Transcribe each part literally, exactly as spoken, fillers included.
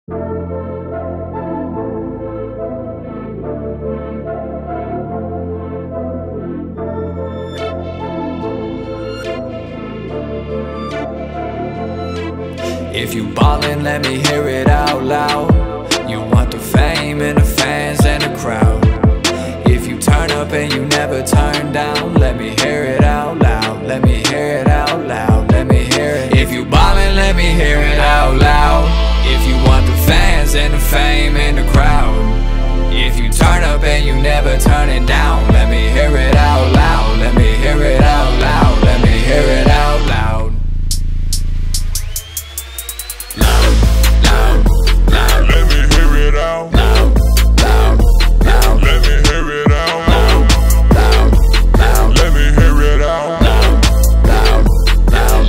If you ballin', let me hear it out loud. You want the fame and the fans and the crowd. If you turn up and you never turn down, let me hear it out loud. Let me hear it out loud. Let me hear it. If you ballin', let me hear it out loud. If you want the fans and the fame and the crowd. If you turn up and you never turn it down, let me hear it out loud. Let me hear it out loud. Let me hear it out loud. Loud, loud, loud. Let me hear it out. Loud, loud, loud. Let me hear it out. Loud, loud, loud. Let me hear it out. Loud, loud, loud.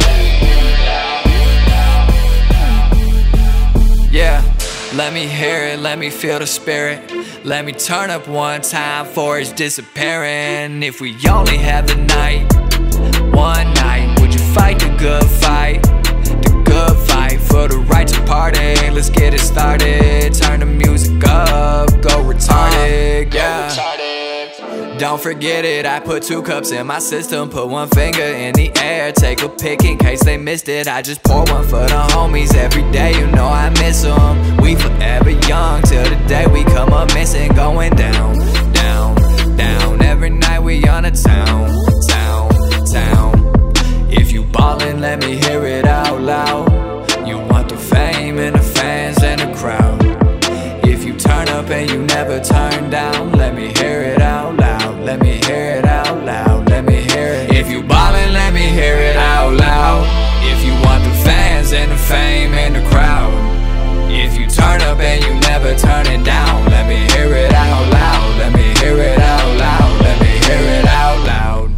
Yeah, let me hear it, let me feel the spirit. Let me turn up one time for it's disappearing. If we only have the night, one night, would you fight the good fight? The good fight for the right to party. Let's get it started. Turn the music up, go retarded, yeah. Don't forget it, I put two cups in my system. Put one finger in the air, take a pic in case they missed it. I just pour one for the homies every day, you know I miss them. We forever young till the day we come up missing. Going down, down, down. Every night we on a town, town, town. If you ballin', let me hear it out loud. You want the fame and the fans and the crowd. If you turn up and you never turn down, let me hear it out loud. Let me hear it out loud. Let me hear it. If you ballin', let me hear it out loud. If you want the fans and the fame and the crowd. If you turn up and you never turn it down, let me hear it out loud. Let me hear it out loud. Let me hear it out loud.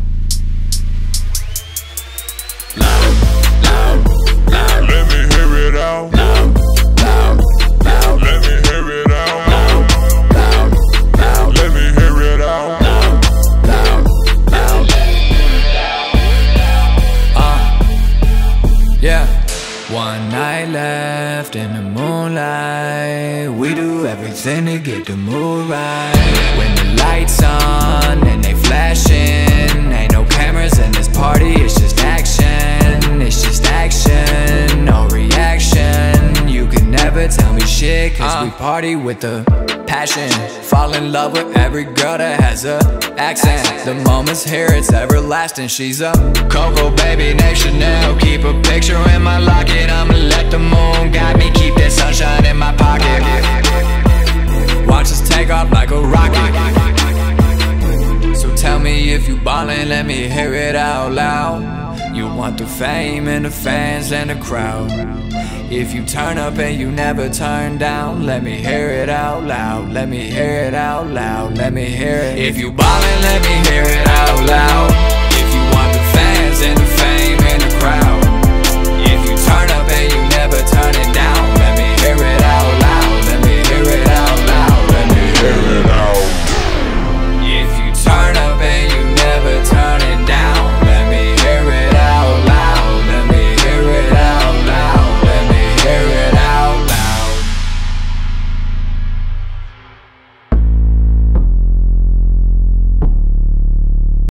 Loud, loud, loud. Let me hear it out. Loud, loud, loud. Let me hear it out. Loud, loud, loud. Let me hear it out. Loud, loud, loud. Uh, yeah. One night left in the moonlight. We do everything to get the mood right. When the lights on and they flashing, ain't no cameras in this party, it's just action. It's just action, no reaction. You can never tell me shit, cause uh. we party with the passion. Fall in love with every girl that has a accent. The moment's here, it's everlasting. She's a Coco baby named Chanel. Keep a picture in my locket. I'ma let the moon guide me. Keep that sunshine in my pocket. Watch us take off like a rocket. So tell me if you ballin', let me hear it out loud. You want the fame and the fans and the crowd. If you turn up and you never turn down, let me hear it out loud. Let me hear it out loud. Let me hear it. If you ballin', let me hear it out loud. If you want the fans and the fans